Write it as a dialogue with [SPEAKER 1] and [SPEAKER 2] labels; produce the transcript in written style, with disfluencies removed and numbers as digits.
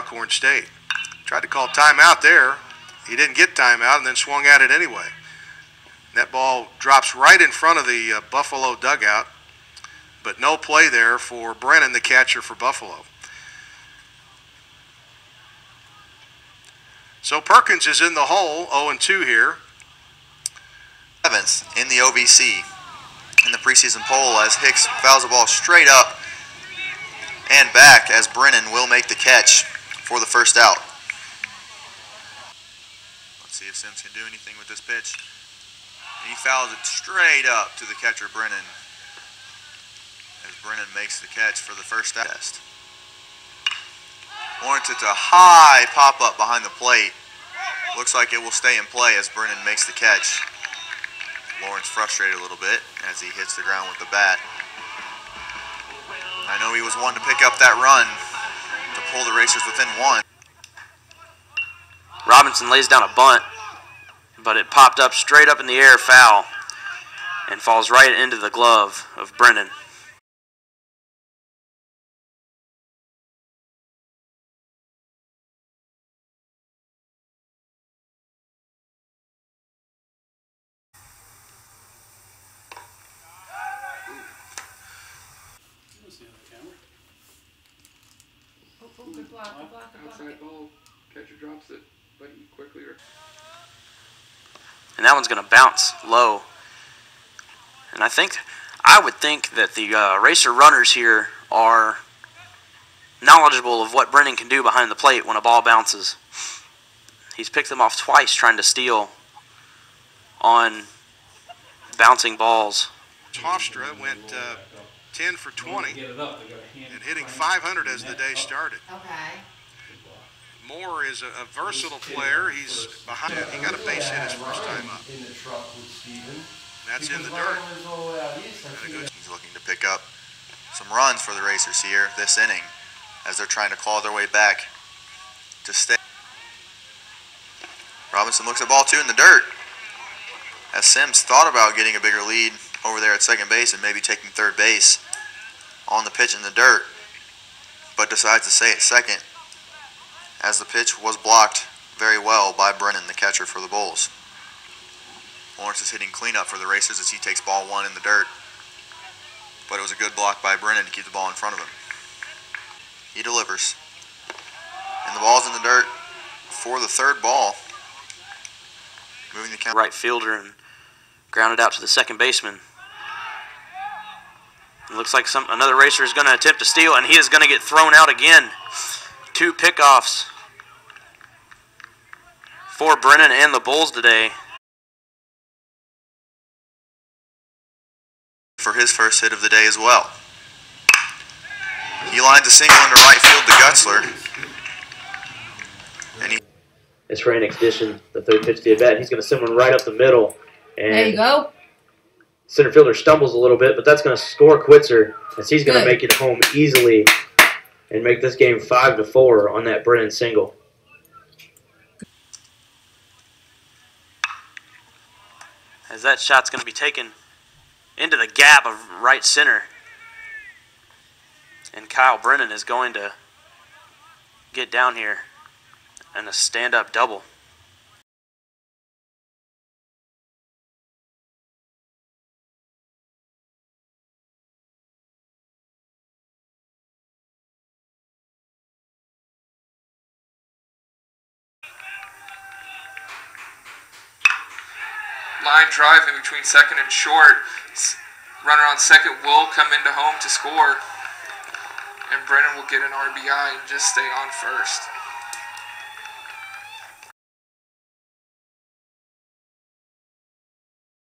[SPEAKER 1] Alcorn State. Tried to call timeout there. He didn't get timeout and then swung at it anyway. That ball drops right in front of the Buffalo dugout, but no play there for Brennan, the catcher for Buffalo. So Perkins is in the hole, 0-2 here.
[SPEAKER 2] Evans in the OVC in the preseason poll as Hicks fouls the ball straight up and back as Brennan will make the catch for the first out. Let's see if Sims can do anything with this pitch. And he fouls it straight up to the catcher Brennan as Brennan makes the catch for the first out. Lawrence, it's a high pop-up behind the plate. Looks like it will stay in play as Brennan makes the catch. Lawrence frustrated a little bit as he hits the ground with the bat. I know he was one to pick up that run to pull the Racers within one.
[SPEAKER 3] Robinson lays down a bunt, but it popped up straight up in the air, foul, and falls right into the glove of Brennan.
[SPEAKER 4] Good block, good block, good block.
[SPEAKER 5] Outside ball, catcher drops it, but he quickly.
[SPEAKER 3] And that one's going to bounce low. And I would think that the Racer runners here are knowledgeable of what Brennan can do behind the plate when a ball bounces. He's picked them off twice trying to steal on bouncing balls.
[SPEAKER 1] Hofstra went 10 for 20 and hitting 500 as the day started.
[SPEAKER 4] Okay.
[SPEAKER 1] Moore is a versatile player. He's behind. He got a base hit his first time up. That's in the dirt.
[SPEAKER 2] He's looking to pick up some runs for the Racers here this inning as they're trying to claw their way back to stay. Robinson looks at ball two in the dirt as Sims thought about getting a bigger lead over there at second base and maybe taking third base on the pitch in the dirt, but decides to stay at second as the pitch was blocked very well by Brennan, the catcher for the Bulls. Lawrence is hitting cleanup for the Racers as he takes ball one in the dirt, but it was a good block by Brennan to keep the ball in front of him. He delivers, and the ball's in the dirt for the third ball, moving the count.
[SPEAKER 3] Right fielder and grounded out to the second baseman. It looks like another Racer is going to attempt to steal, and he is going to get thrown out again. 2 pickoffs for Brennan and the Bulls today.
[SPEAKER 2] For his first hit of the day as well. He lines a single into right field to Gutzler. And
[SPEAKER 6] it's for an expedition, the third pitch to the at-bat. He's going to send one right up the middle. And
[SPEAKER 4] there you go.
[SPEAKER 6] Center fielder stumbles a little bit, but that's going to score Quitzer as he's going to make it home easily and make this game 5-4 on that Brennan single.
[SPEAKER 3] As that shot's going to be taken into the gap of right center. And Kyle Brennan is going to get down here and a stand-up double.
[SPEAKER 5] Line drive in between second and short. Runner on second will come into home to score. And Brennan will get an RBI and just stay on first.